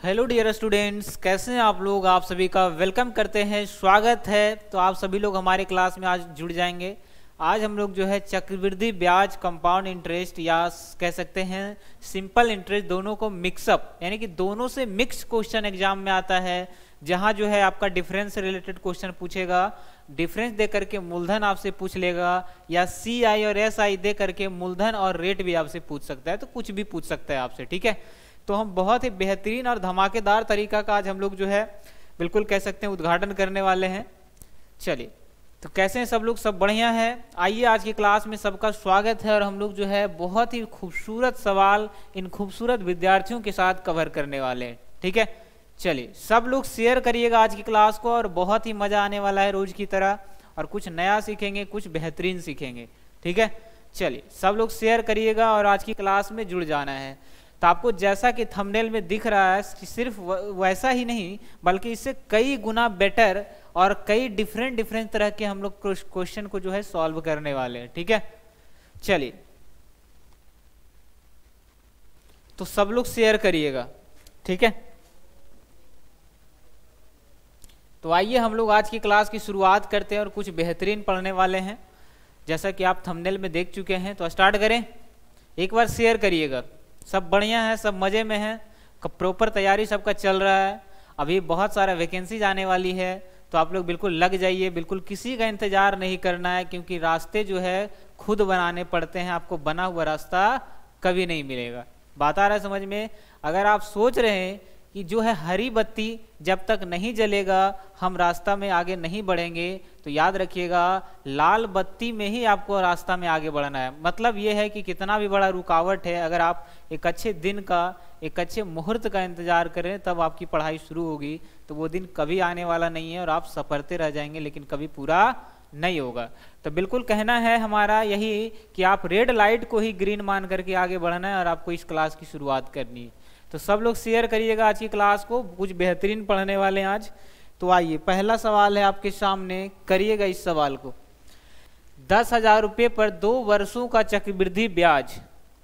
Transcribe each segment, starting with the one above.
Hello dear students, कैसे हैं आप लोग। आप सभी का वेलकम करते हैं, स्वागत है। तो आप सभी लोग हमारे क्लास में आज जुड़ जाएंगे। आज हम लोग जो है चक्रवृद्धि ब्याज, कंपाउंड इंटरेस्ट या कह सकते हैं सिंपल इंटरेस्ट, दोनों को मिक्सअप यानी कि दोनों से मिक्स क्वेश्चन एग्जाम में आता है, जहां जो है आपका डिफरेंस से रिलेटेड क्वेश्चन पूछेगा। डिफरेंस दे करके मूलधन आपसे पूछ लेगा, या CI और SI दे करके मूलधन और रेट भी आपसे पूछ सकता है। तो कुछ भी पूछ सकता है आपसे, ठीक है। तो हम बहुत ही बेहतरीन और धमाकेदार तरीका का आज हम लोग जो है बिल्कुल कह सकते हैं उद्घाटन करने वाले हैं। चलिए, तो कैसे हैं सब लोग? सब बढ़िया है। आइए, आज की क्लास में सबका स्वागत है और हम लोग जो है बहुत ही खूबसूरत सवाल इन खूबसूरत विद्यार्थियों के साथ कवर करने वाले हैं, ठीक है। चलिए, सब लोग शेयर करिएगा आज की क्लास को, और बहुत ही मजा आने वाला है रोज की तरह, और कुछ नया सीखेंगे, कुछ बेहतरीन सीखेंगे, ठीक है। चलिए, सब लोग शेयर करिएगा और आज की क्लास में जुड़ जाना है। तो आपको जैसा कि थंबनेल में दिख रहा है, सिर्फ वैसा ही नहीं बल्कि इससे कई गुना बेटर और कई डिफरेंट तरह के हम लोग क्वेश्चन को जो है सॉल्व करने वाले हैं, ठीक है। चलिए, तो सब लोग शेयर करिएगा, ठीक है। तो आइए हम लोग आज की क्लास की शुरुआत करते हैं और कुछ बेहतरीन पढ़ने वाले हैं, जैसा कि आप थंबनेल में देख चुके हैं। तो स्टार्ट करें। एक बार शेयर करिएगा। सब बढ़िया है, सब मजे में है, प्रॉपर तैयारी सबका चल रहा है। अभी बहुत सारा वैकेंसीज आने वाली है, तो आप लोग बिल्कुल लग जाइए। बिल्कुल किसी का इंतजार नहीं करना है, क्योंकि रास्ते जो है खुद बनाने पड़ते हैं। आपको बना हुआ रास्ता कभी नहीं मिलेगा। बात आ रहा है समझ में? अगर आप सोच रहे हैं कि जो है हरी बत्ती जब तक नहीं जलेगा हम रास्ता में आगे नहीं बढ़ेंगे, तो याद रखिएगा लाल बत्ती में ही आपको रास्ता में आगे बढ़ना है। मतलब ये है कि कितना भी बड़ा रुकावट है, अगर आप एक अच्छे दिन का, एक अच्छे मुहूर्त का इंतजार करें तब आपकी पढ़ाई शुरू होगी, तो वो दिन कभी आने वाला नहीं है और आप सफरते रह जाएंगे, लेकिन कभी पूरा नहीं होगा। तो बिल्कुल कहना है हमारा यही कि आप रेड लाइट को ही ग्रीन मान करके आगे बढ़ना है और आपको इस क्लास की शुरुआत करनी है। तो सब लोग शेयर करिएगा आज की क्लास को, कुछ बेहतरीन पढ़ने वाले हैं आज। तो आइए, पहला सवाल है आपके सामने, करिएगा इस सवाल को। 10,000 रुपये पर 2 वर्षों का चक्रवृद्धि ब्याज।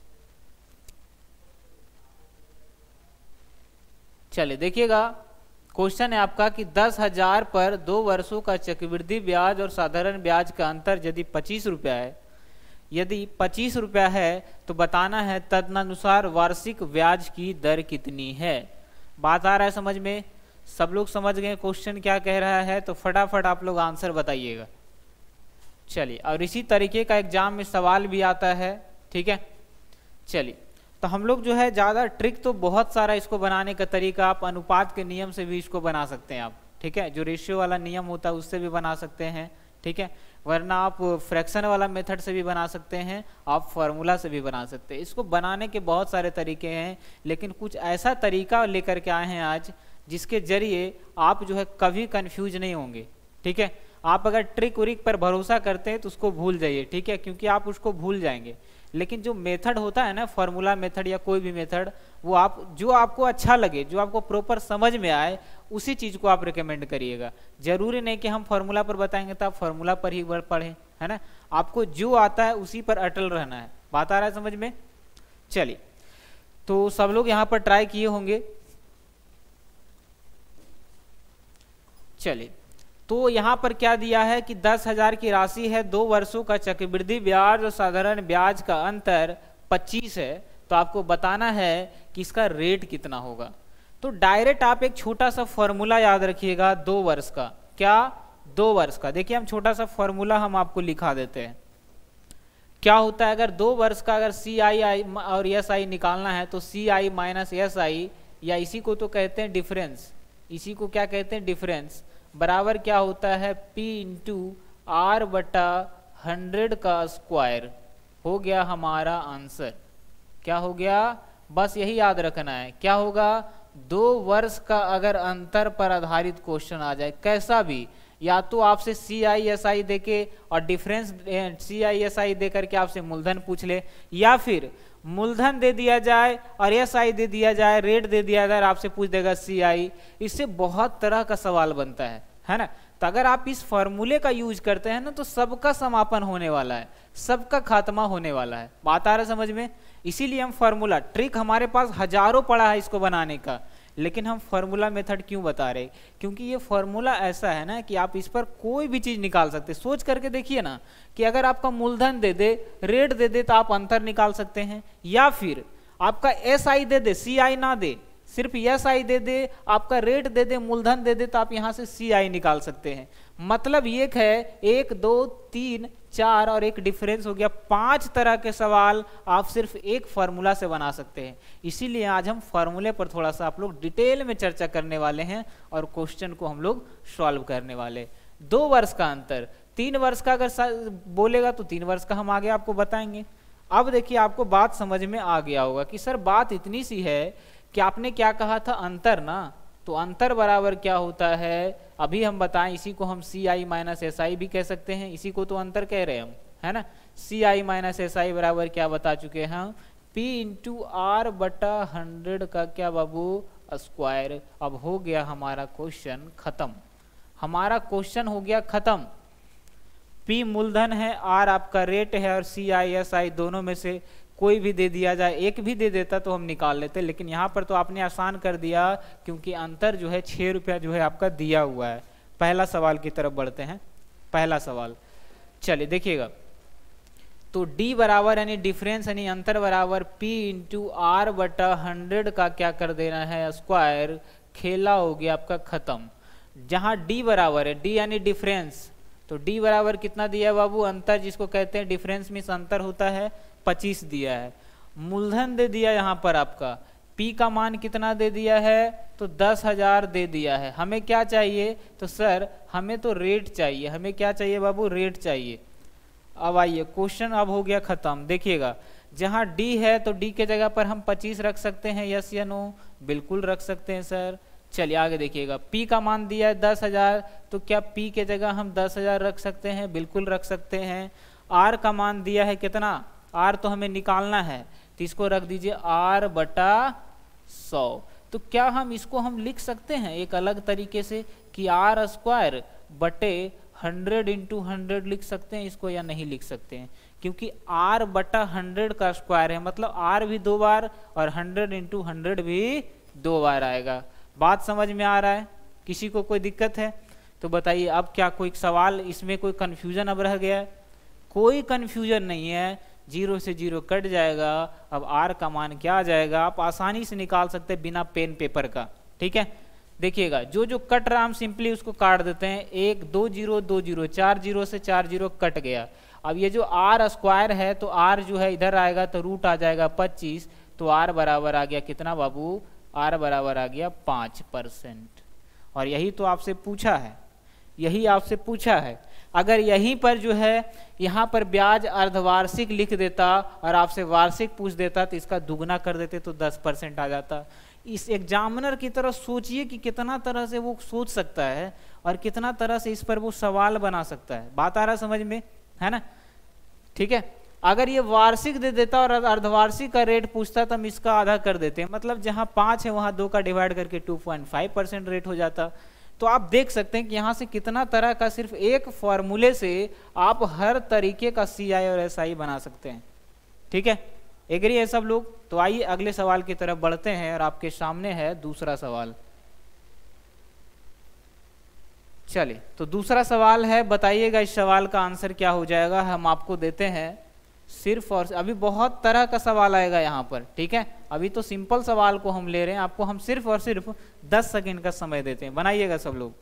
चलिए देखिएगा, क्वेश्चन है आपका कि 10,000 पर 2 वर्षों का चक्रवृद्धि ब्याज और साधारण ब्याज का अंतर यदि 25 रुपया है, यदि 25 रुपया है तो बताना है तदनुसार वार्षिक ब्याज की दर कितनी है। बात आ रहा है समझ में? सब लोग समझ गए क्वेश्चन क्या कह रहा है? तो फटाफट आप लोग आंसर बताइएगा। चलिए, और इसी तरीके का एग्जाम में सवाल भी आता है, ठीक है। चलिए, तो हम लोग जो है ज़्यादा ट्रिक तो बहुत सारा इसको बनाने का तरीका, आप अनुपात के नियम से भी इसको बना सकते हैं आप, ठीक है। जो रेशियो वाला नियम होता है उससे भी बना सकते हैं, ठीक है। वरना आप फ्रैक्शन वाला मेथड से भी बना सकते हैं, आप फार्मूला से भी बना सकते हैं। इसको बनाने के बहुत सारे तरीके हैं, लेकिन कुछ ऐसा तरीका लेकर के आए हैं आज जिसके जरिए आप जो है कभी कंफ्यूज नहीं होंगे, ठीक है। आप अगर ट्रिक उरिक पर भरोसा करते हैं तो उसको भूल जाइए, ठीक है, क्योंकि आप उसको भूल जाएंगे। लेकिन जो मेथड होता है ना, फार्मूला मेथड या कोई भी मेथड, वो आप जो आपको अच्छा लगे, जो आपको प्रॉपर समझ में आए, उसी चीज को आप रिकमेंड करिएगा। जरूरी नहीं कि हम फार्मूला पर बताएंगे तो आप फार्मूला पर ही पढ़ें, है ना। आपको जो आता है उसी पर अटल रहना है। बात आ रहा है समझ में? चलिए, तो सब लोग यहाँ पर ट्राई किए होंगे। चलिए, तो यहाँ पर क्या दिया है कि 10,000 की राशि है, 2 वर्षों का चक्रवृद्धि ब्याज और साधारण ब्याज का अंतर 25 है, तो आपको बताना है कि इसका रेट कितना होगा। तो डायरेक्ट आप एक छोटा सा फॉर्मूला याद रखिएगा 2 वर्ष का। क्या? 2 वर्ष का। देखिए, हम छोटा सा फॉर्मूला हम आपको लिखा देते हैं। क्या होता है, अगर 2 वर्ष का अगर CI और SI निकालना है तो CI माइनस SI, या इसी को तो कहते हैं डिफरेंस, इसी को क्या कहते हैं डिफरेंस, बराबर क्या होता है P इंटू R बटा 100 का स्क्वायर। हो गया हमारा आंसर। क्या हो गया? बस यही याद रखना है। क्या होगा? 2 वर्ष का अगर अंतर पर आधारित क्वेश्चन आ जाए, कैसा भी, या तो आपसे CI SI देके और डिफरेंस CI SI दे करके आपसे मूलधन पूछ ले, या फिर मूलधन दे दिया जाए और SI दे दिया जाए, रेट दे दिया जाए, आपसे पूछ देगा CI। इससे बहुत तरह का सवाल बनता है ना। तो अगर आप इस फॉर्मूले का यूज करते हैं ना, तो सबका समापन होने वाला है, सबका खात्मा होने वाला है। बात आ रहा है समझ में? इसीलिए हम फॉर्मूला, ट्रिक हमारे पास हजारों पड़ा है इसको बनाने का, लेकिन हम फॉर्मूला मेथड क्यों बता रहे, क्योंकि ये फॉर्मूला ऐसा है ना कि आप इस पर कोई भी चीज निकाल सकते। सोच करके देखिए ना कि अगर आपका मूलधन दे दे, रेट दे दे, तो आप अंतर निकाल सकते हैं, या फिर आपका SI दे दे, CI ना दे, सिर्फ SI दे दे, आपका रेट दे दे, मूलधन दे दे, तो आप यहां से CI निकाल सकते हैं। मतलब ये है 1 2 3 4 और एक डिफरेंस हो गया, 5 तरह के सवाल आप सिर्फ एक फॉर्मूला से बना सकते हैं। इसीलिए आज हम फॉर्मूले पर थोड़ा सा आप लोग डिटेल में चर्चा करने वाले हैं और क्वेश्चन को हम लोग सॉल्व करने वाले। 2 वर्ष का अंतर, 3 वर्ष का अगर बोलेगा तो 3 वर्ष का हम आगे आपको बताएंगे। अब देखिए आपको बात समझ में आ गया होगा कि सर बात इतनी सी है कि आपने क्या कहा था, अंतर ना, तो अंतर बराबर क्या होता है अभी हम बताएं। इसी को हम CI माइनस SI भी कह सकते हैं, इसी को तो अंतर कह रहे हैं हम, है ना। CI माइनस SI बराबर क्या बता चुके हैं हम, P इंटू R बटा 100 का क्या बाबू, स्क्वायर। अब हो गया हमारा क्वेश्चन खत्म, हमारा क्वेश्चन हो गया खत्म। P मूलधन है, R आपका रेट है, और CI SI दोनों में से कोई भी दे दिया जाए, एक भी दे देता तो हम निकाल लेते, लेकिन यहाँ पर तो आपने आसान कर दिया क्योंकि अंतर जो है 6 रुपया जो है आपका दिया हुआ है। पहला सवाल की तरफ बढ़ते हैं। पहला सवाल चलिए देखिएगा, तो D बराबर यानी डिफरेंस यानी अंतर बराबर P इंटू R बटा 100 का क्या कर देना है, स्क्वायर। खेला हो गया आपका खत्म। जहां D बराबर है, D यानी डिफरेंस, तो D बराबर कितना दिया है बाबू, अंतर जिसको कहते हैं डिफरेंस मीन्स अंतर होता है, 25 दिया है। मूलधन दे दिया यहाँ पर आपका, P का मान कितना दे दिया है, तो 10,000 दे दिया है। हमें क्या चाहिए, तो सर हमें तो रेट चाहिए। हमें क्या चाहिए बाबू, रेट चाहिए। अब आइए क्वेश्चन अब हो गया खत्म। देखिएगा जहां D है तो D के जगह पर हम 25 रख सकते हैं, यस या नो, बिल्कुल रख सकते हैं सर। चलिए आगे देखिएगा, P का मान दिया है 10,000, तो क्या P के जगह हम 10,000 रख सकते हैं, बिल्कुल रख सकते हैं। R का मान दिया है कितना, R तो हमें निकालना है, तो इसको रख दीजिए R बटा 100। तो क्या हम इसको हम लिख सकते हैं एक अलग तरीके से कि R स्क्वायर बटे 100 इंटू 100 लिख सकते हैं इसको, या नहीं लिख सकते हैं, क्योंकि R बटा 100 का स्क्वायर है, मतलब R भी 2 बार और 100 इंटू 100 भी 2 बार आएगा। बात समझ में आ रहा है, किसी को कोई दिक्कत है तो बताइए। अब क्या कोई सवाल इसमें कोई कंफ्यूजन अब रह गया है, कोई कंफ्यूजन नहीं है, 0 से 0 कट जाएगा। अब R का मान क्या आ जाएगा, आप आसानी से निकाल सकते हैं बिना पेन पेपर का, ठीक है। देखिएगा जो जो कट रहा हम सिंपली उसको काट देते हैं, 1 2 0 2 0, 4 0 से 4 0 कट गया। अब ये जो R स्क्वायर है तो R जो है इधर आएगा तो रूट आ जाएगा 25, तो R बराबर आ गया कितना बाबू, R बराबर आ गया 5%। और यही तो आपसे पूछा है, यही आपसे पूछा है। अगर यहीं पर जो है यहाँ पर ब्याज अर्धवार्षिक लिख देता और आपसे वार्षिक पूछ देता तो इसका दुगना कर देते तो 10% आ जाता। इस एग्जामिनर की तरह सोचिए कि कितना तरह से वो सोच सकता है और कितना तरह से इस पर वो सवाल बना सकता है। बात आ रहा समझ में, है ना, ठीक है। अगर ये वार्षिक दे देता और अर्धवार्षिक का रेट पूछता तो हम इसका आधा कर देते हैं, मतलब जहां 5 है वहां 2 का डिवाइड करके 2.5% रेट हो जाता। तो आप देख सकते हैं कि यहाँ से कितना तरह का सिर्फ एक फॉर्मूले से आप हर तरीके का CI और SI बना सकते हैं, ठीक है। एग्री है सब लोग? तो आइए अगले सवाल की तरफ बढ़ते हैं और आपके सामने है दूसरा सवाल। चलिए तो दूसरा सवाल है, बताइएगा इस सवाल का आंसर क्या हो जाएगा। हम आपको देते हैं सिर्फ और अभी बहुत तरह का सवाल आएगा यहाँ पर, ठीक है। अभी तो सिंपल सवाल को हम ले रहे हैं, आपको हम सिर्फ और सिर्फ 10 सेकंड का समय देते हैं, बनाइएगा सब लोग।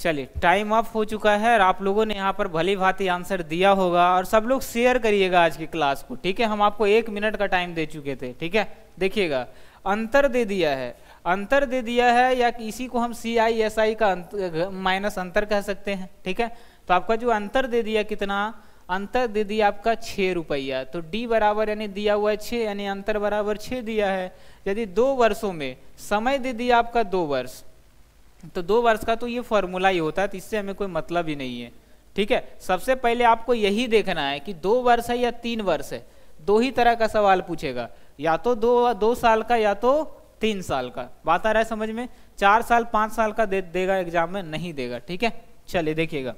चलिए टाइम अप हो चुका है और आप लोगों ने यहाँ पर भली भांति आंसर दिया होगा और सब लोग शेयर करिएगा आज की क्लास को, ठीक है। हम आपको 1 मिनट का टाइम दे चुके थे, ठीक है। देखिएगा अंतर दे दिया है, अंतर दे दिया है, या इसी को हम CI/SI का माइनस अंतर कह सकते हैं, ठीक है। तो आपका जो अंतर दे दिया, कितना अंतर दे दिया आपका 6 रुपया, तो D बराबर यानी दिया हुआ है 6, यानी अंतर बराबर 6 दिया है। यदि 2 वर्षों में समय दे दिया आपका 2 वर्ष, तो 2 वर्ष का तो ये फॉर्मूला ही होता है, तो इससे हमें कोई मतलब ही नहीं है, ठीक है। सबसे पहले आपको यही देखना है कि 2 वर्ष है या 3 वर्ष है। 2 ही तरह का सवाल पूछेगा, या तो 2 साल का या तो 3 साल का। बात आ रहा है समझ में? 4 साल 5 साल का देगा एग्जाम में, नहीं देगा, ठीक है। चलिए देखिएगा,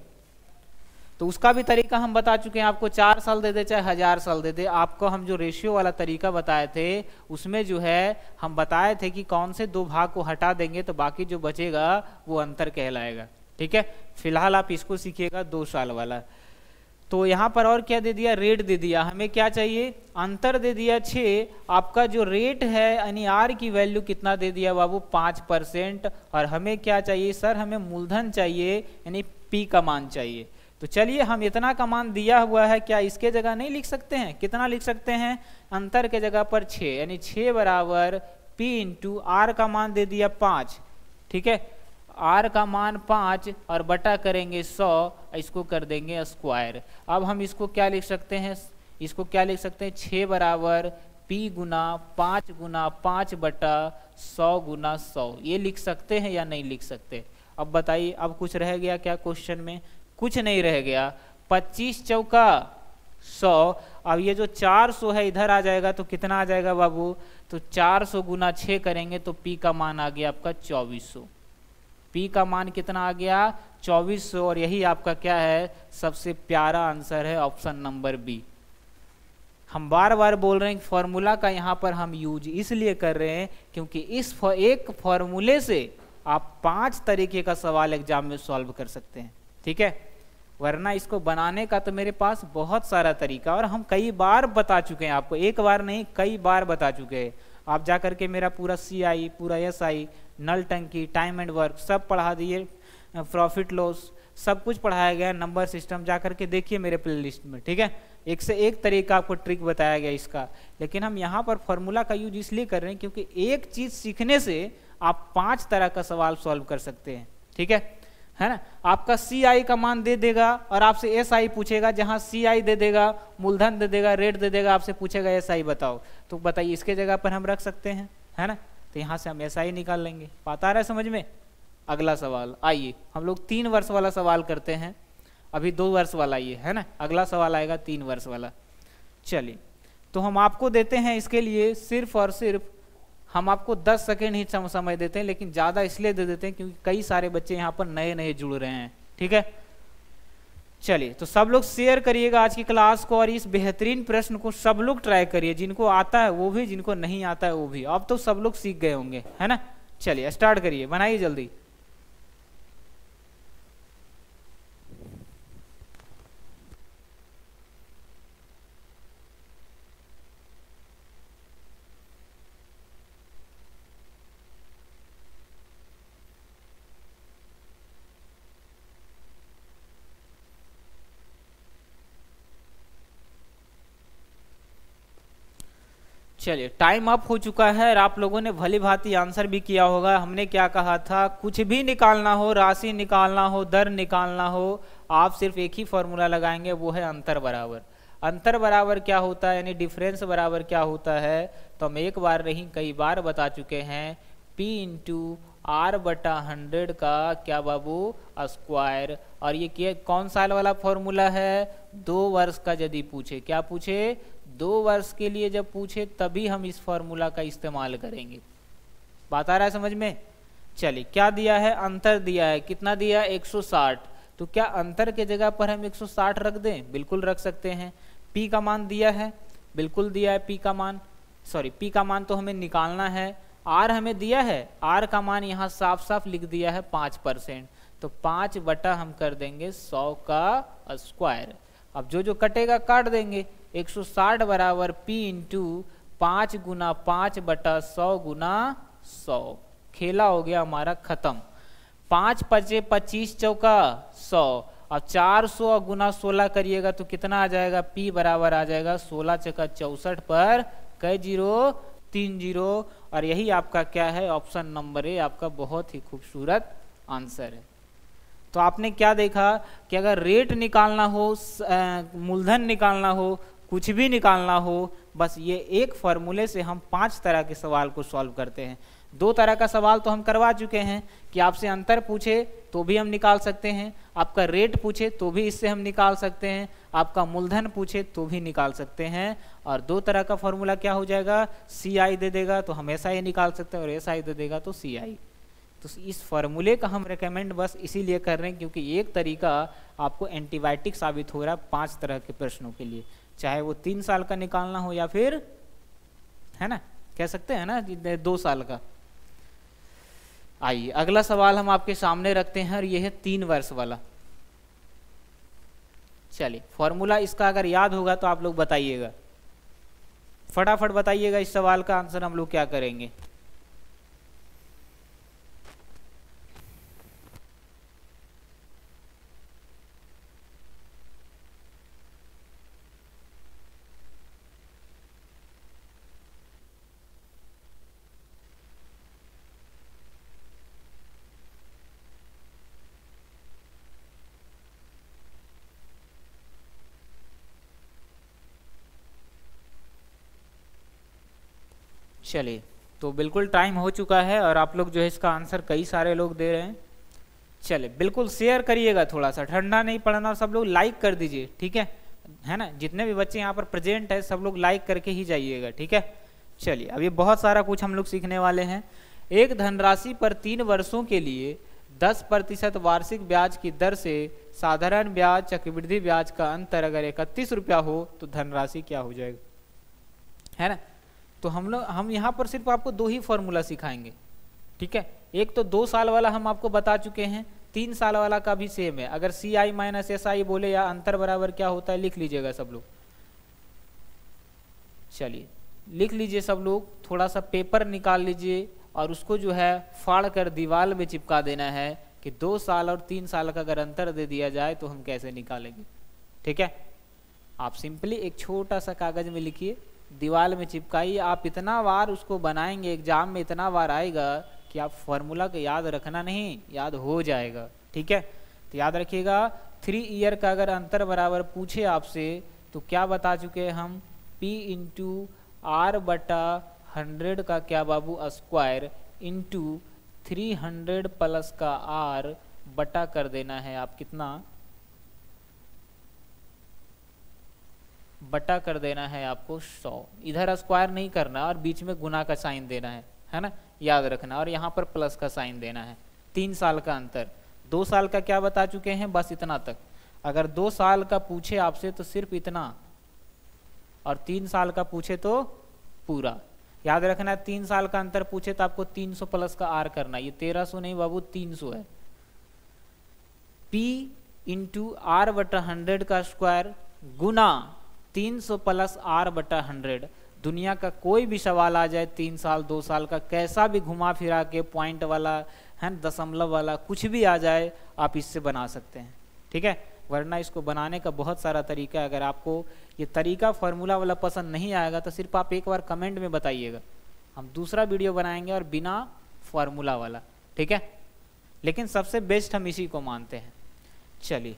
तो उसका भी तरीका हम बता चुके हैं आपको। 4 साल दे दे चाहे 1000 साल दे दे, आपको हम जो रेशियो वाला तरीका बताए थे उसमें जो है हम बताए थे कि कौन से 2 भाग को हटा देंगे तो बाकी जो बचेगा वो अंतर कहलाएगा, ठीक है। फिलहाल आप इसको सीखिएगा 2 साल वाला। तो यहाँ पर और क्या दे दिया, रेट दे दिया। हमें क्या चाहिए, अंतर दे दिया 6, आपका जो रेट है यानी आर की वैल्यू कितना दे दिया बाबू 5%, और हमें क्या चाहिए सर, हमें मूलधन चाहिए यानी पी का मान चाहिए। तो चलिए हम इतना का मान दिया हुआ है, क्या इसके जगह नहीं लिख सकते हैं? कितना लिख सकते हैं, अंतर के जगह पर 6, यानी 6 बराबर P इंटू आर का मान दे दिया 5, ठीक है। आर का मान 5 और बटा करेंगे 100, इसको कर देंगे स्क्वायर। अब हम इसको क्या लिख सकते हैं, इसको क्या लिख सकते हैं, 6 बराबर P गुना 5 गुना 5 बटा 100 गुना 100, ये लिख सकते हैं या नहीं लिख सकते? अब बताइए, अब कुछ रह गया क्या क्वेश्चन में? कुछ नहीं रह गया। 25 चौका 100, अब ये जो 400 है इधर आ जाएगा तो कितना आ जाएगा बाबू, तो 400 गुना 6 करेंगे तो P का मान आ गया आपका 2400। P का मान कितना आ गया 2400, और यही आपका क्या है, सबसे प्यारा आंसर है ऑप्शन नंबर बी। हम बार बार बोल रहे हैं फॉर्मूला का यहाँ पर हम यूज इसलिए कर रहे हैं क्योंकि इस एक फॉर्मूले से आप 5 तरीके का सवाल एग्जाम में सॉल्व कर सकते हैं, ठीक है। वरना इसको बनाने का तो मेरे पास बहुत सारा तरीका, और हम कई बार बता चुके हैं आपको, एक बार नहीं कई बार बता चुके हैं। आप जा करके मेरा पूरा CI, पूरा SI, नल टंकी, टाइम एंड वर्क सब पढ़ा दिए, प्रॉफिट लॉस सब कुछ पढ़ाया गया, नंबर सिस्टम जा करके देखिए मेरे प्लेलिस्ट में, ठीक है। एक से एक तरीका आपको ट्रिक बताया गया इसका। लेकिन हम यहाँ पर फॉर्मूला का यूज इसलिए कर रहे हैं क्योंकि एक चीज सीखने से आप 5 तरह का सवाल सॉल्व कर सकते हैं, ठीक है ना। आपका CI का मान दे देगा और आपसे SI पूछेगा, जहां CI दे देगा, मूलधन दे देगा, रेट दे देगा, आपसे पूछेगा SI बताओ, तो बताइए इसके जगह पर हम रख सकते हैं, है ना। तो यहाँ से हम SI निकाल लेंगे। पाता आ रहा है समझ में? अगला सवाल आइए, हम लोग 3 वर्ष वाला सवाल करते हैं, अभी 2 वर्ष वाला ये है ना, अगला सवाल आएगा 3 वर्ष वाला। चलिए, तो हम आपको देते हैं इसके लिए सिर्फ और सिर्फ हम आपको 10 सेकेंड ही समय देते हैं, लेकिन ज़्यादा इसलिए दे देते हैं क्योंकि कई सारे बच्चे यहाँ पर नए नए जुड़ रहे हैं, ठीक है। चलिए, तो सब लोग शेयर करिएगा आज की क्लास को, और इस बेहतरीन प्रश्न को सब लोग ट्राई करिए, जिनको आता है वो भी, जिनको नहीं आता है वो भी। अब तो सब लोग सीख गए होंगे, है ना। चलिए स्टार्ट करिए, बनाइए जल्दी। चलिए टाइम अप हो चुका है और आप लोगों ने भली भांति आंसर भी किया होगा। हमने क्या कहा था, कुछ भी निकालना हो, राशि निकालना हो, दर निकालना हो, आप सिर्फ एक ही फॉर्मूला लगाएंगे, वो है अंतर बराबर। अंतर बराबर क्या होता है, यानी डिफरेंस बराबर क्या होता है, तो हम एक बार नहीं कई बार बता चुके हैं, P इंटू R बटा 100 का क्या बाबू स्क्वायर। और ये कौन साल वाला फॉर्मूला है, 2 वर्ष का यदि पूछे, क्या पूछे, 2 वर्ष के लिए जब पूछे तभी हम इस फॉर्मूला का इस्तेमाल करेंगे। बात आ रहा है समझ में? चलिए, क्या दिया है, अंतर दिया है, कितना दिया है 160, तो क्या अंतर के जगह पर हम 160 रख दें? बिल्कुल रख सकते हैं। P का मान दिया है, बिल्कुल दिया है P का मान, सॉरी P का मान तो हमें निकालना है। R हमें दिया है, R का मान यहाँ साफ साफ लिख दिया है 5%, तो 5 बटा हम कर देंगे 100 का स्क्वायर। अब जो जो कटेगा काट देंगे, 160 बराबर P इंटू 5 गुना 5 बटा 100 गुना 100। खेला हो गया हमारा खत्म। 5 पचे 25 चौका 100, अब 400 और गुना 16 करिएगा तो कितना आ जाएगा, P बराबर आ जाएगा 16 चौका 64 पर कई जीरो, 3 जीरो। और यही आपका क्या है, ऑप्शन नंबर ए आपका बहुत ही खूबसूरत आंसर है। तो आपने क्या देखा कि अगर रेट निकालना हो, मूलधन निकालना हो, कुछ भी निकालना हो, बस ये एक फॉर्मूले से हम 5 तरह के सवाल को सॉल्व करते हैं। 2 तरह का सवाल तो हम करवा चुके हैं कि आपसे अंतर पूछे तो भी हम निकाल सकते हैं, आपका रेट पूछे तो भी इससे हम निकाल सकते हैं, आपका मूलधन पूछे तो भी निकाल सकते हैं। और 2 तरह का फॉर्मूला क्या हो जाएगा, CI दे देगा तो हम SI निकाल सकते हैं, और SI दे देगा तो CI। तो इस फॉर्मूले का हम रेकमेंड बस इसीलिए कर रहे हैं क्योंकि एक तरीका आपको एंटीबायोटिक साबित हो रहा है 5 तरह के प्रश्नों के लिए, चाहे वो 3 साल का निकालना हो या फिर, है ना, कह सकते हैं ना 2 साल का। आइए अगला सवाल हम आपके सामने रखते हैं और ये है 3 वर्ष वाला। चलिए फॉर्मूला इसका अगर याद होगा तो आप लोग बताइएगा, फटाफट बताइएगा इस सवाल का आंसर हम लोग क्या करेंगे। चलिए तो बिल्कुल टाइम हो चुका है और आप लोग जो है इसका आंसर कई सारे लोग दे रहे हैं। चलिए बिल्कुल शेयर करिएगा, थोड़ा सा ठंडा नहीं पड़ना, और सब लोग लाइक कर दीजिए, ठीक है ना। जितने भी बच्चे यहाँ पर प्रेजेंट है सब लोग लाइक करके ही जाइएगा, ठीक है। चलिए अभी बहुत सारा कुछ हम लोग सीखने वाले हैं। एक धनराशि पर 3 वर्षों के लिए 10% वार्षिक ब्याज की दर से साधारण ब्याज चक्रवृद्धि ब्याज का अंतर अगर 31 रुपया हो तो धनराशि क्या हो जाएगा, है ना। तो हम यहाँ पर सिर्फ आपको 2 ही फॉर्मूला सिखाएंगे, ठीक है। एक तो 2 साल वाला हम आपको बता चुके हैं, 3 साल वाला का भी सेम है। अगर CI माइनस SI बोले या अंतर बराबर क्या होता है लिख लीजिएगा सब लोग। चलिए लिख लीजिए सब लोग, थोड़ा सा पेपर निकाल लीजिए और उसको जो है फाड़ कर दीवार में चिपका देना है कि 2 साल और 3 साल का अगर अंतर दे दिया जाए तो हम कैसे निकालेंगे, ठीक है। आप सिंपली एक छोटा सा कागज में लिखिए, दीवार में चिपकाइए। आप इतना बार उसको बनाएंगे, एग्जाम में इतना बार आएगा कि आप फॉर्मूला को याद रखना नहीं, याद हो जाएगा, ठीक है। तो याद रखिएगा 3 ईयर का अगर अंतर बराबर पूछे आपसे तो क्या बता चुके हैं हम, P इंटू R बटा 100 का क्या बाबू स्क्वायर इंटू 300 प्लस का R बटा कर देना है आप कितना, बटा कर देना है आपको 100। इधर स्क्वायर नहीं करना और बीच में गुना का साइन देना है ना, याद रखना। और यहाँ पर प्लस का साइन देना है। 3 साल का अंतर, 2 साल का क्या बता चुके हैं, बस इतना तक। अगर 2 साल का पूछे आपसे तो सिर्फ इतना, और 3 साल का पूछे तो पूरा। याद रखना है 3 साल का अंतर पूछे तो आपको 300 प्लस का R करना, ये 1300 नहीं बाबू 300 है। P इंटू R बटा 100 का स्क्वायर गुना 300 प्लस R बटा 100। दुनिया का कोई भी सवाल आ जाए 3 साल 2 साल का, कैसा भी घुमा फिरा के पॉइंट वाला है, दशमलव वाला, कुछ भी आ जाए आप इससे बना सकते हैं, ठीक है। वरना इसको बनाने का बहुत सारा तरीका है। अगर आपको ये तरीका फॉर्मूला वाला पसंद नहीं आएगा तो सिर्फ आप एक बार कमेंट में बताइएगा, हम दूसरा वीडियो बनाएंगे और बिना फॉर्मूला वाला, ठीक है। लेकिन सबसे बेस्ट हम इसी को मानते हैं। चलिए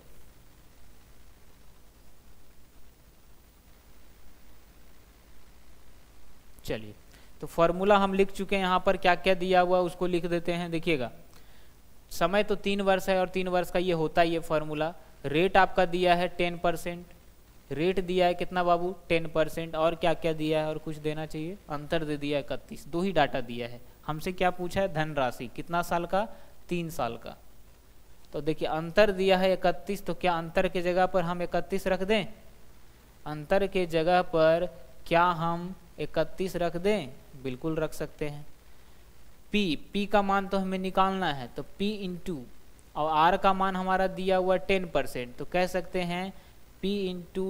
चलिए तो फॉर्मूला हम लिख चुके हैं, यहाँ पर क्या क्या दिया हुआ उसको लिख देते हैं। देखिएगा समय तो 3 वर्ष है और 3 वर्ष का ये होता ही है फॉर्मूला। रेट आपका दिया है 10%, रेट दिया है कितना बाबू 10%, और क्या क्या दिया है और कुछ देना चाहिए, अंतर दे दिया है 31। 2 ही डाटा दिया है। हमसे क्या पूछा है, धनराशि कितना साल का, 3 साल का। तो देखिए अंतर दिया है 31, तो क्या अंतर के जगह पर हम 31 रख दें, अंतर के जगह पर क्या हम 31 रख दें, बिल्कुल रख सकते हैं। P का मान तो हमें निकालना है, तो P इंटू, और R का मान हमारा दिया हुआ 10%, तो कह सकते हैं P इंटू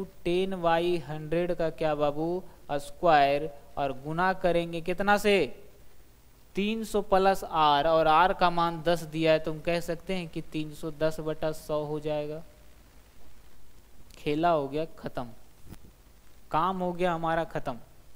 10/100 का क्या बाबू स्क्वायर, और गुना करेंगे कितना से, 300 प्लस आर, और आर का मान 10 दिया है, तो हम कह सकते हैं कि 310/100 हो जाएगा। खेला हो गया खत्म, काम हो गया हमारा खत्म।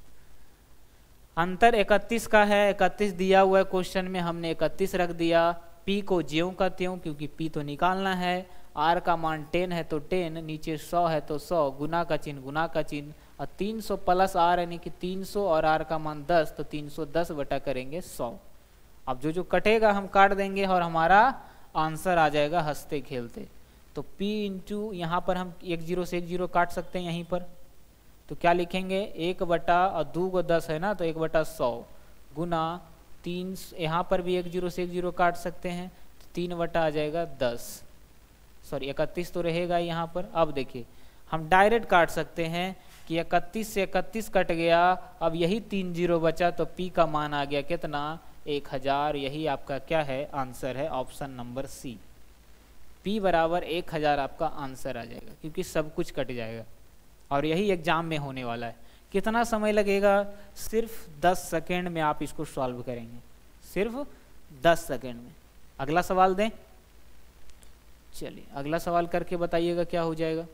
अंतर 31 का है, 31 दिया हुआ है क्वेश्चन में, हमने 31 रख दिया। P को ज्यों का त्यों, क्योंकि P तो निकालना है। R का मान 10 है तो 10, नीचे 100 है तो 100, गुना का चिन्ह गुना का चिन्ह, और 300 प्लस R यानी कि 300, और R का मान 10, तो 310 बटा करेंगे 100। अब जो जो कटेगा हम काट देंगे और हमारा आंसर आ जाएगा हंसते खेलते। तो P इंटू यहाँ पर हम 1 0 से 1 0 काट सकते हैं यहीं पर, तो क्या लिखेंगे 1 बटा, और 2 को 10 है ना, तो 1/100 गुना 3, यहाँ पर भी 1 0 से 1 0 काट सकते हैं, तो 3 बटा आ जाएगा 10, सॉरी 31 तो रहेगा यहाँ पर। अब देखिए हम डायरेक्ट काट सकते हैं कि 31 से 31 कट गया, अब यही 3 0 बचा, तो P का मान आ गया कितना 1000। यही आपका क्या है आंसर है, ऑप्शन नंबर सी, P बराबर 1000 आपका आंसर आ जाएगा, क्योंकि सब कुछ कट जाएगा। और यही एग्जाम में होने वाला है। कितना समय लगेगा, सिर्फ 10 सेकेंड में आप इसको सॉल्व करेंगे, सिर्फ 10 सेकेंड में। अगला सवाल दें, चलिए अगला सवाल करके बताइएगा क्या हो जाएगा।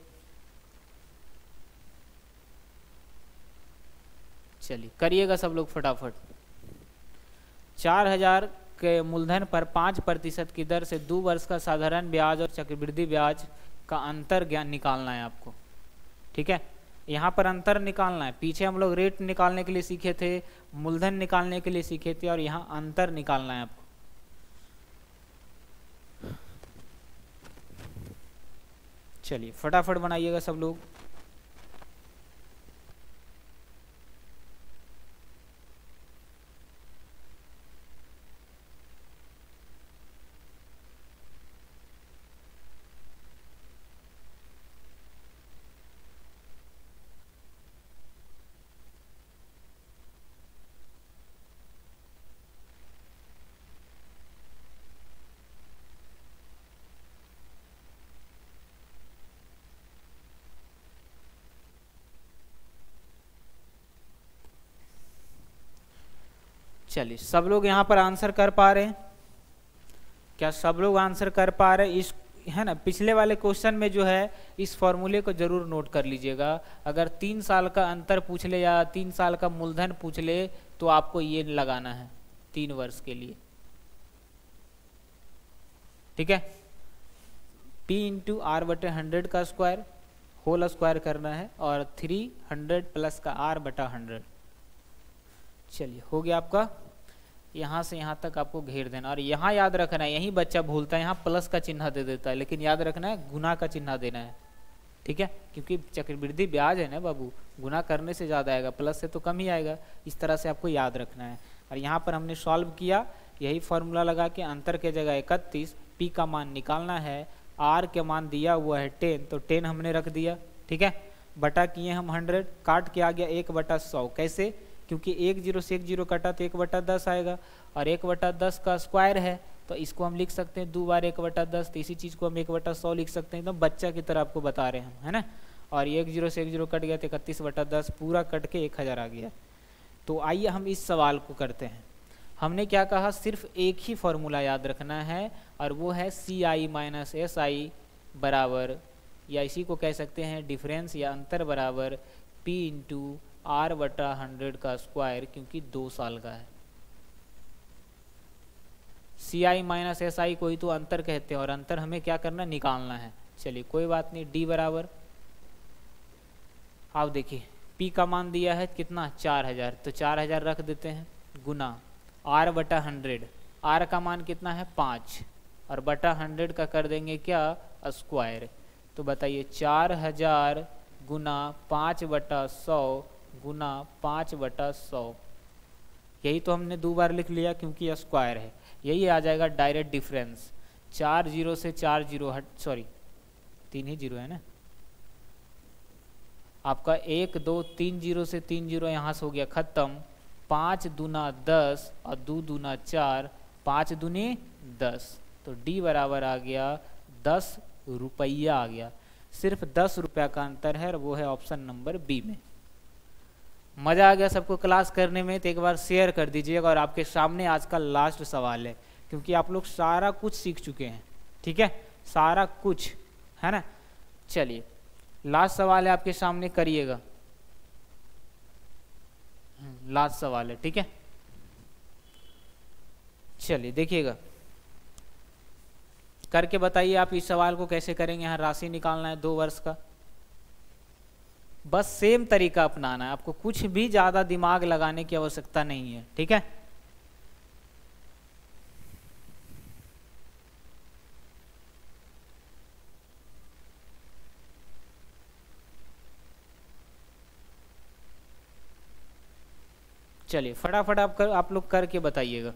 चलिए करिएगा सब लोग फटाफट। 4000 के मूलधन पर 5% की दर से 2 वर्ष का साधारण ब्याज और चक्रवृद्धि ब्याज का अंतर ज्ञान निकालना है आपको, ठीक है। यहाँ पर अंतर निकालना है, पीछे हम लोग रेट निकालने के लिए सीखे थे, मूलधन निकालने के लिए सीखे थे, और यहाँ अंतर निकालना है आपको। चलिए फटाफट बनाइएगा सब लोग। चलिए सब लोग यहाँ पर आंसर कर पा रहे हैं क्या? सब लोग आंसर कर पा रहे हैं इस, है ना। पिछले वाले क्वेश्चन में जो है इस फॉर्मूले को जरूर नोट कर लीजिएगा। अगर 3 साल का अंतर पूछ ले या 3 साल का मूलधन पूछ ले तो आपको ये लगाना है 3 वर्ष के लिए, ठीक है। P इंटू आर बटे 100 का स्क्वायर होल स्क्वायर करना है, और 300 प्लस का R बटा 100। चलिए हो गया आपका, यहाँ से यहाँ तक आपको घेर देना। और यहाँ याद रखना है, यही बच्चा भूलता है, यहाँ प्लस का चिन्ह दे देता है, लेकिन याद रखना है गुना का चिन्ह देना है, ठीक है। क्योंकि चक्रवृद्धि ब्याज है ना बाबू, गुना करने से ज़्यादा आएगा, प्लस से तो कम ही आएगा। इस तरह से आपको याद रखना है। और यहाँ पर हमने सॉल्व किया, यही फॉर्मूला लगा के अंतर के जगह 31, P का मान निकालना है, R के मान दिया हुआ है 10, तो 10 हमने रख दिया, ठीक है। बटा किए हम 100, काट के आ गया 1/100। कैसे? क्योंकि 1 0 से 1 0 कटा तो 1/10 आएगा, और 1/10 का स्क्वायर है, तो इसको हम लिख सकते हैं 2 बार 1/10, तो इसी चीज़ को हम 1/100 लिख सकते हैं। तो बच्चा की तरह आपको बता रहे हैं हम, है ना। और 1 0 से 1 0 कट गया तो 31/10 पूरा कट के 1000 आ गया। तो आइए हम इस सवाल को करते हैं। हमने क्या कहा, सिर्फ एक ही फॉर्मूला याद रखना है, और वो है CI माइनस SI बराबर, या इसी को कह सकते हैं डिफरेंस या अंतर बराबर P इंटू R बटा 100 का स्क्वायर, क्योंकि 2 साल का है। CI माइनस SI को ही तो अंतर कहते हैं, और अंतर हमें क्या करना, निकालना है। चलिए कोई बात नहीं, D बराबर, आप देखिए P का मान दिया है कितना 4000, तो 4000 रख देते हैं, गुना R बटा 100, R का मान कितना है 5, और बटा 100 का कर देंगे क्या, स्क्वायर। तो बताइए 4000 गुना 5/100 गुना 5/100, यही तो हमने 2 बार लिख लिया क्योंकि यह स्क्वायर है। यही आ जाएगा डायरेक्ट डिफरेंस। 4 0 से 4 0 हट, सॉरी 3 ही 0 है ना आपका, 1 2 3 0 से 3 0 यहाँ से हो गया खत्म। 5 दूना 10 और 2 दूना 4, 5 दूनी 10, तो D बराबर आ गया 10 रुपया आ गया। सिर्फ 10 रुपया का अंतर है, और वो है ऑप्शन नंबर बी में। मज़ा आ गया सबको क्लास करने में? तो एक बार शेयर कर दीजिएगा। और आपके सामने आज का लास्ट सवाल है, क्योंकि आप लोग सारा कुछ सीख चुके हैं, ठीक है, सारा कुछ है ना। चलिए लास्ट सवाल है आपके सामने, करिएगा। लास्ट सवाल है, ठीक है। चलिए देखिएगा, करके बताइए आप इस सवाल को कैसे करेंगे। यहाँ राशि निकालना है 2 वर्ष का, बस सेम तरीका अपनाना है आपको, कुछ भी ज़्यादा दिमाग लगाने की आवश्यकता नहीं है, ठीक है। चलिए फटाफट आप लोग करके बताइएगा।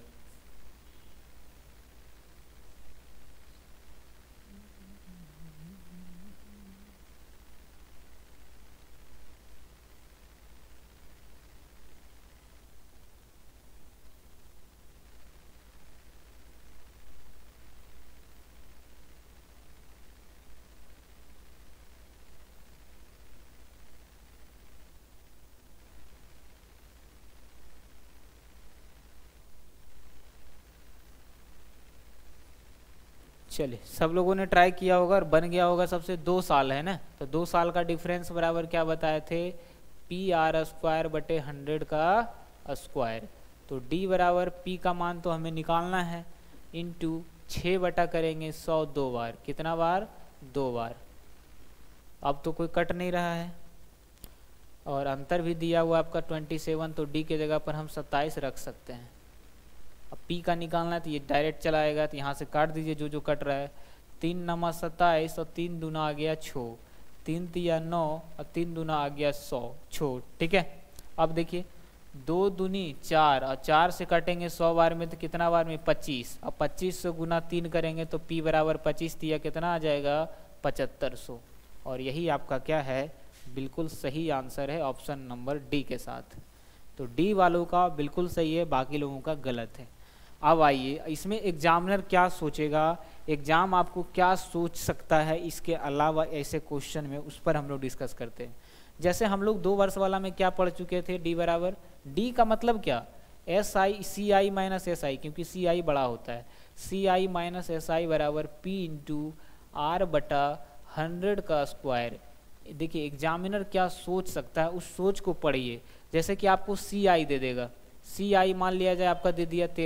चलिए सब लोगों ने ट्राई किया होगा और बन गया होगा सबसे। 2 साल है ना, तो 2 साल का डिफरेंस बराबर क्या बताए थे, PR² बटे 100 का स्क्वायर। तो D बराबर P का मान तो हमें निकालना है, इंटू 6 बटा करेंगे 100 2 बार, कितना बार, 2 बार। अब तो कोई कट नहीं रहा है, और अंतर भी दिया हुआ आपका 27, तो D के जगह पर हम 27 रख सकते हैं। अब P का निकालना है तो ये डायरेक्ट चलाएगा, तो यहाँ से काट दीजिए जो जो कट रहा है। 3 नमा 27 और 3 दूना आ गया 6, 3 तिया 9 और 3 दूना आ गया 100 6, ठीक है। अब देखिए 2 दूनी 4 और 4 से कटेंगे 100 बार में, तो कितना बार में, 25। अब 25 से गुना 3 करेंगे तो P बराबर 25 तिया कितना आ जाएगा, 7500। और यही आपका क्या है, बिल्कुल सही आंसर है ऑप्शन नंबर डी के साथ। तो डी वालों का बिल्कुल सही है, बाकी लोगों का गलत है। अब आइए इसमें एग्जामिनर क्या सोचेगा, एग्जाम आपको क्या सोच सकता है इसके अलावा ऐसे क्वेश्चन में, उस पर हम लोग डिस्कस करते हैं। जैसे हम लोग 2 वर्ष वाला में क्या पढ़ चुके थे, डी बराबर, डी का मतलब क्या, CI माइनस SI, क्योंकि CI बड़ा होता है, CI माइनस SI बराबर P इंटू R बटा 100 का स्क्वायर। देखिए एग्जामिनर क्या सोच सकता है, उस सोच को पढ़िए। जैसे कि आपको CI दे देगा, CI मान लिया जाए आपका दे दिया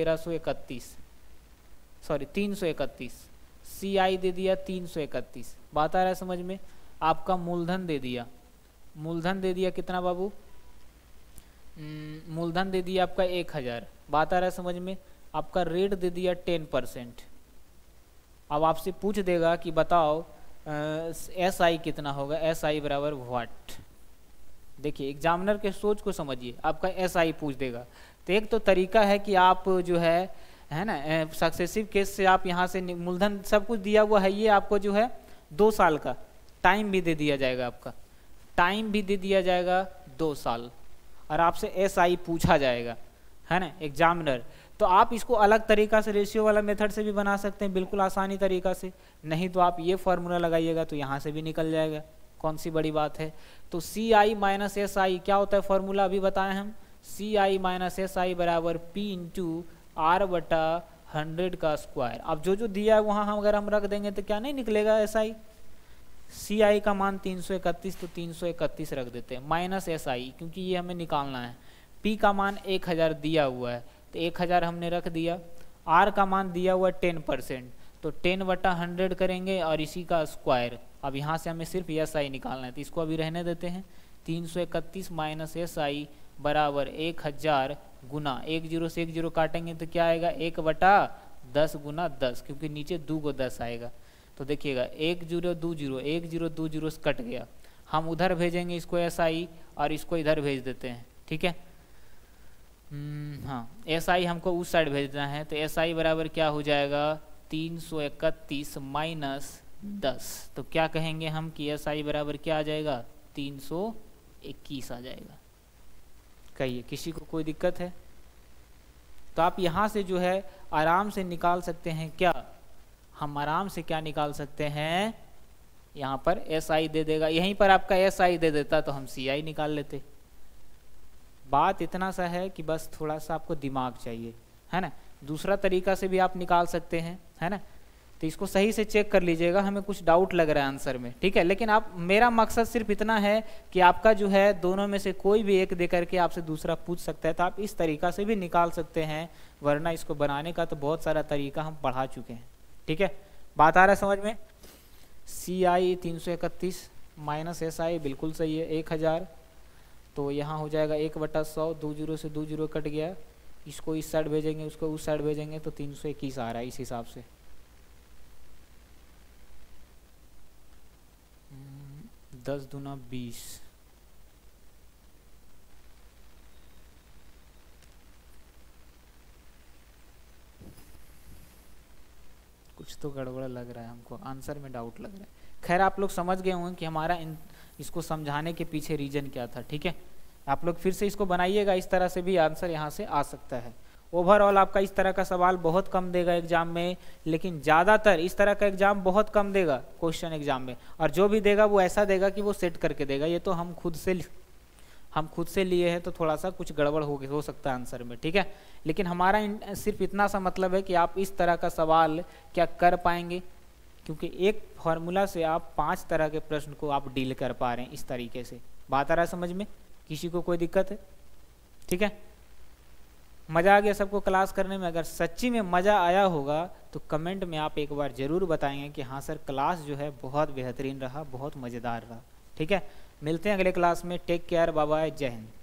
331, CI दे दिया 331, बात आ रहा है समझ में। आपका मूलधन दे दिया, मूलधन दे दिया कितना बाबू, मूलधन दे दिया आपका 1000, बात आ रहा है समझ में। आपका रेट दे दिया 10%। अब आपसे पूछ देगा कि बताओ SI कितना होगा, SI बराबर व्हाट। देखिए एग्जामिनर के सोच को समझिए, आपका SI पूछ देगा। तो एक तो तरीका है कि आप जो है ना, सक्सेसिव केस से आप यहाँ से मूलधन सब कुछ दिया हुआ है, ये आपको जो है 2 साल का टाइम भी दे दिया जाएगा, आपका टाइम भी दे दिया जाएगा 2 साल, और आपसे SI पूछा जाएगा, है ना एग्जामिनर। तो आप इसको अलग तरीका से रेशियो वाला मेथड से भी बना सकते हैं, बिल्कुल आसानी तरीका से। नहीं तो आप ये फॉर्मूला लगाइएगा तो यहाँ से भी निकल जाएगा, कौन सी बड़ी बात है। तो CI माइनस SI क्या होता है फॉर्मूला, अभी बताएं हम, CI माइनस SI बराबर P इंटू R बटा 100 का स्क्वायर। अब जो जो दिया है वहाँ हम अगर हम रख देंगे तो क्या नहीं निकलेगा SI। CI का मान 331, तो 331 रख देते हैं, माइनस SI क्योंकि ये हमें निकालना है। P का मान 1000 दिया हुआ है, तो 1000 हमने रख दिया। R का मान दिया हुआ 10%, तो 10 बटा 100 करेंगे और इसी का स्क्वायर। अब यहाँ से हमें सिर्फ SI निकालना है, तो इसको अभी रहने देते हैं। 331 माइनस SI बराबर 1000 गुना 1 0 से 1 0 काटेंगे तो क्या आएगा, 1 बटा 10 गुना 10, क्योंकि नीचे 2 को 10 आएगा। तो देखिएगा 1 0 2 0, 1 0 2 0 कट गया। हम उधर भेजेंगे इसको SI और इसको इधर भेज देते हैं, ठीक है। हाँ SI हमको उस साइड भेजना है, तो SI बराबर क्या हो जाएगा, 331 माइनस 10। तो क्या कहेंगे हम कि SI बराबर क्या आ जाएगा, 321 आ जाएगा। कहिए किसी को कोई दिक्कत है? तो आप यहाँ से जो है आराम से निकाल सकते हैं, क्या हम आराम से क्या निकाल सकते हैं, यहाँ पर SI दे देगा, यहीं पर आपका SI दे देता तो हम CI निकाल लेते। बात इतना सा है कि बस थोड़ा सा आपको दिमाग चाहिए, है ना। दूसरा तरीका से भी आप निकाल सकते हैं, है ना। तो इसको सही से चेक कर लीजिएगा, हमें कुछ डाउट लग रहा है आंसर में, ठीक है। लेकिन आप, मेरा मकसद सिर्फ इतना है कि आपका जो है दोनों में से कोई भी एक दे करके आपसे दूसरा पूछ सकता है, तो आप इस तरीका से भी निकाल सकते हैं, वरना इसको बनाने का तो बहुत सारा तरीका हम पढ़ा चुके हैं, ठीक है। बात आ रहा है समझ में। CI 331 माइनस SI बिल्कुल सही है 1000, तो यहाँ हो जाएगा 1/100, 2 जीरो से 2 जीरो कट गया, इसको इस साइड भेजेंगे, उसको उस साइड भेजेंगे, तो 321 आ रहा है इस हिसाब से। 10 दूना 20, कुछ तो गड़बड़ लग रहा है हमको, आंसर में डाउट लग रहा है। खैर आप लोग समझ गए होंगे कि हमारा इसको समझाने के पीछे रीजन क्या था, ठीक है। आप लोग फिर से इसको बनाइएगा, इस तरह से भी आंसर यहाँ से आ सकता है। ओवरऑल आपका इस तरह का सवाल बहुत कम देगा एग्जाम में, लेकिन ज़्यादातर इस तरह का एग्जाम बहुत कम देगा क्वेश्चन एग्जाम में, और जो भी देगा वो ऐसा देगा कि वो सेट करके देगा। ये तो हम खुद से लिए हैं, तो थोड़ा सा कुछ गड़बड़ हो सकता है आंसर में, ठीक है। लेकिन हमारा सिर्फ इतना सा मतलब है कि आप इस तरह का सवाल क्या कर पाएंगे, क्योंकि एक फार्मूला से आप 5 तरह के प्रश्न को आप डील कर पा रहे हैं इस तरीके से। बात आ रहा है समझ में, किसी को कोई दिक्कत है, ठीक है। मज़ा आ गया सबको क्लास करने में। अगर सच्ची में मज़ा आया होगा तो कमेंट में आप एक बार ज़रूर बताएंगे कि हाँ सर क्लास जो है बहुत बेहतरीन रहा, बहुत मज़ेदार रहा, ठीक है। मिलते हैं अगले क्लास में। टेक केयर, बाय बाय, जय हिंद।